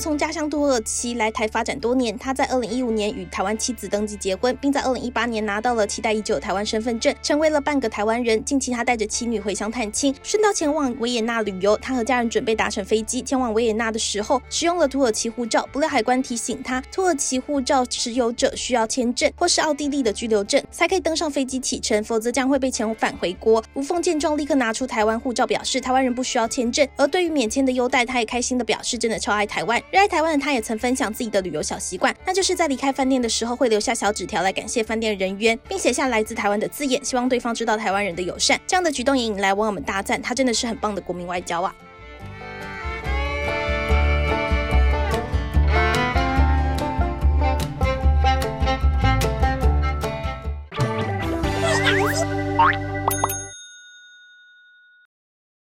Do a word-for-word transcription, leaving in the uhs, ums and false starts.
从家乡土耳其来台发展多年，他在二零一五年与台湾妻子登记结婚，并在二零一八年拿到了期待已久的台湾身份证，成为了半个台湾人。近期他带着妻女回乡探亲，顺道前往维也纳旅游。他和家人准备搭乘飞机前往维也纳的时候，使用了土耳其护照，不料海关提醒他，土耳其护照持有者需要签证或是奥地利的居留证才可以登上飞机启程，否则将会被遣返回国。吴凤见状，立刻拿出台湾护照，表示台湾人不需要签证。而对于免签的优待，他也开心的表示，真的超爱台湾。热爱台湾的他也曾分享自己的旅游小习惯，那就是在离开饭店的时候会留下小纸条来感谢饭店人员，并写下来自台湾的字眼，希望对方知道台湾人的友善。这样的举动也引来网友们大赞，他真的是很棒的国民外交啊。 Bye.